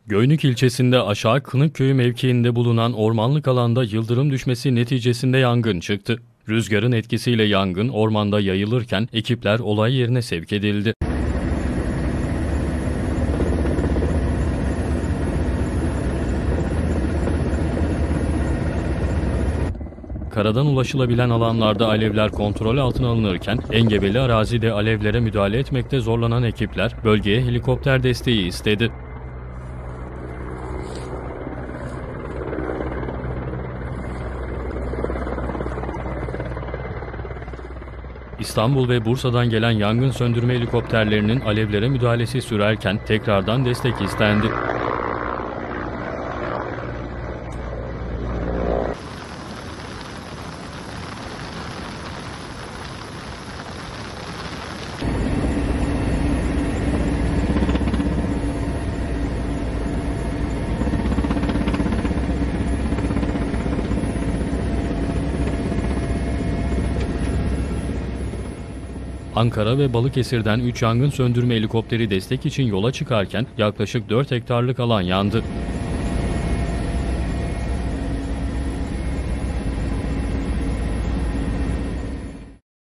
Göynük ilçesinde Aşağı Kınıkköyü mevkiinde bulunan ormanlık alanda yıldırım düşmesi neticesinde yangın çıktı. Rüzgarın etkisiyle yangın ormanda yayılırken ekipler olay yerine sevk edildi. Karadan ulaşılabilen alanlarda alevler kontrol altına alınırken engebeli arazide alevlere müdahale etmekte zorlanan ekipler bölgeye helikopter desteği istedi. İstanbul ve Bursa'dan gelen yangın söndürme helikopterlerinin alevlere müdahalesi sürerken tekrardan destek istendi. Ankara ve Balıkesir'den 3 yangın söndürme helikopteri destek için yola çıkarken yaklaşık 4 hektarlık alan yandı.